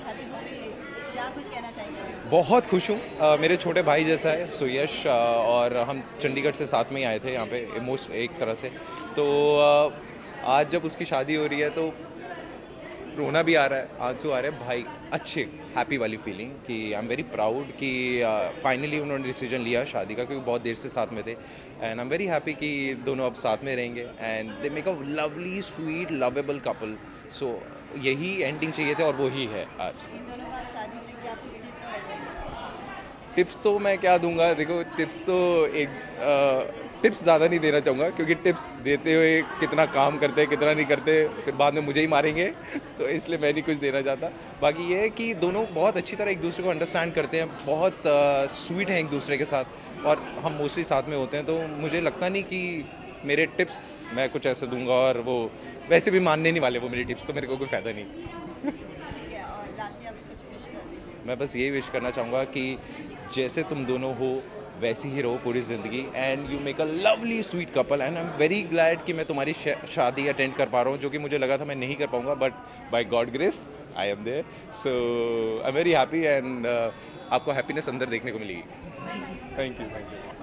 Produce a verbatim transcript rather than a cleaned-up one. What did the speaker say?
शादी हो गई, क्या कुछ कहना चाहेंगे? बहुत खुश हूँ। अ, मेरे छोटे भाई जैसा है सुयश, अ, और हम चंडीगढ़ से साथ में ही आए थे यहाँ पे मोस्ट एक तरह से। तो अ, आज जब उसकी शादी हो रही है तो रोना भी आ रहा है, आंसू आ रहे हैं भाई। अच्छे हैप्पी वाली फीलिंग कि आई एम वेरी प्राउड कि फाइनली uh, उन्होंने डिसीजन लिया शादी का, क्योंकि बहुत देर से साथ में थे। And I am very happy कि दोनों अब साथ में रहेंगे and they make a lovely sweet lovable couple. So यही एंडिंग चाहिए थे और वो ही है आज। इन दोनों का शादी में क्या कुछ टिप्स और advice? टिप्स तो मैं क्या दूंगा, देखो टिप्स तो एक टिप्स ज़्यादा नहीं देना चाहूँगा, क्योंकि टिप्स देते हुए कितना काम करते कितना नहीं करते फिर बाद में मुझे ही मारेंगे तो इसलिए मैं नहीं कुछ देना चाहता। बाकी ये है कि दोनों बहुत अच्छी तरह एक दूसरे को अंडरस्टैंड करते हैं, बहुत स्वीट हैं एक दूसरे के साथ, और हम मोस्टली साथ में होते हैं। तो मुझे लगता नहीं कि मेरे टिप्स मैं कुछ ऐसे दूंगा और वो वैसे भी मानने नहीं वाले वो मेरी टिप्स, तो मेरे को कोई फ़ायदा नहीं। ठीक है, और लास्टली आप कुछ विश कर दीजिए। मैं बस ये विश करना चाहूँगा कि जैसे तुम दोनों हो वैसी ही रहो पूरी ज़िंदगी, and you make a lovely sweet couple. And I am very glad कि मैं तुम्हारी शादी अटेंड कर पा रहा हूँ, जो कि मुझे लगा था मैं नहीं कर पाऊँगा, but by God grace I am there. So I am very happy and आपको हैप्पीनेस अंदर देखने को मिलेगी। Thank you thank you.